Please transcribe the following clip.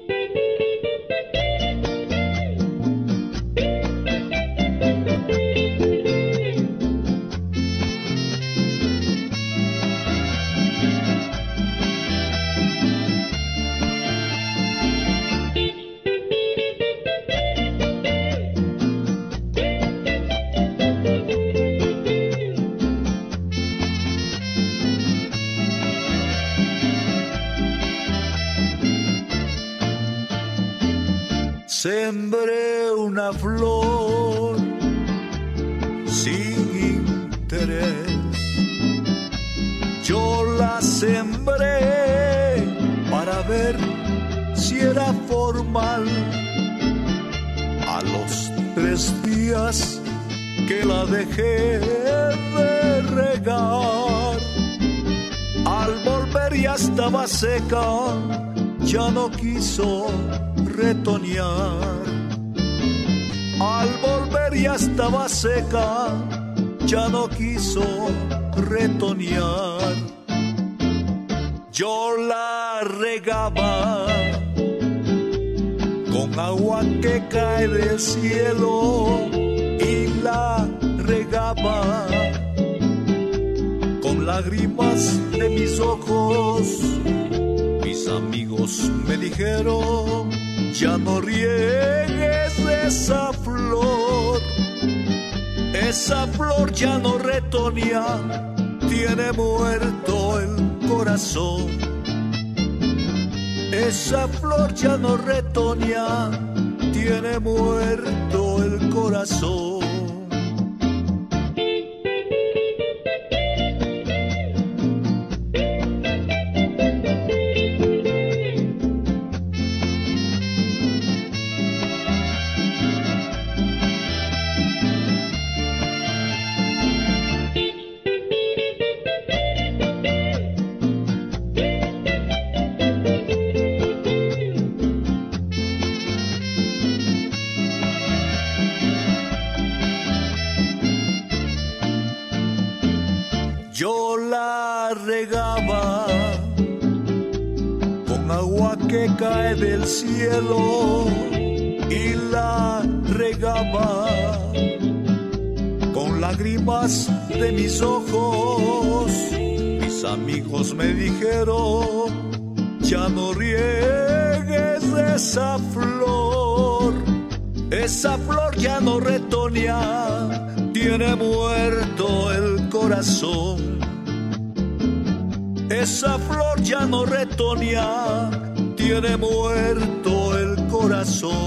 Sembré una flor sin interés. Yo la sembré para ver si era formal. A los 3 días que la dejé de regar, al volver ya estaba seca, ya no quiso retoñar. Al volver ya estaba seca, ya no quiso retoñar. Yo la regaba con agua que cae del cielo y la regaba con lágrimas de mis ojos. Mis amigos me dijeron: ya no riegues esa flor ya no retoña, tiene muerto el corazón. Esa flor ya no retoña, tiene muerto el corazón. Yo la regaba con agua que cae del cielo y la regaba con lágrimas de mis ojos. Mis amigos me dijeron: ya no riegues esa flor ya no retoña, tiene muerto el corazón. Esa flor ya no retoña, tiene muerto el corazón.